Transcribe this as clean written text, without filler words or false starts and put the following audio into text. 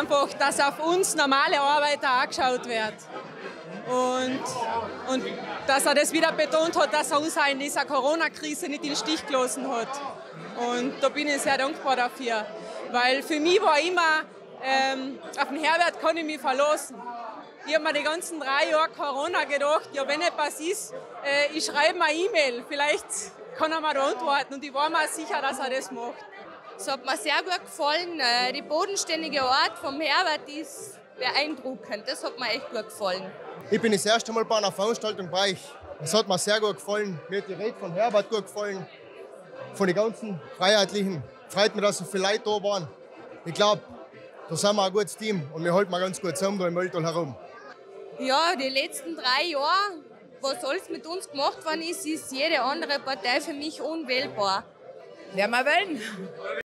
einfach, dass auf uns normale Arbeiter angeschaut wird. Und dass er das wieder betont hat, dass er uns auch in dieser Corona-Krise nicht in den Stich gelassen hat. Und da bin ich sehr dankbar dafür. Weil für mich war immer, auf den Herbert kann ich mich verlassen. Ich habe mir die ganzen 3 Jahre Corona gedacht, ja, wenn etwas ist, ich schreibe mir eine E-Mail, vielleicht kann er mir da antworten. Und ich war mir sicher, dass er das macht. Es hat mir sehr gut gefallen. Die bodenständige Art vom Herbert ist beeindruckend. Das hat mir echt gut gefallen. Ich bin das erste Mal bei einer Veranstaltung bei euch. Es hat mir sehr gut gefallen. Mir hat die Rede von Herbert gut gefallen. Von den ganzen Freiheitlichen. Freut mich, dass so viele Leute da waren. Ich glaube, da sind wir ein gutes Team und wir halten mal ganz gut zusammen da im Mölltal herum. Ja, die letzten 3 Jahre, was alles mit uns gemacht worden ist, ist jede andere Partei für mich unwählbar. Werden wir wählen.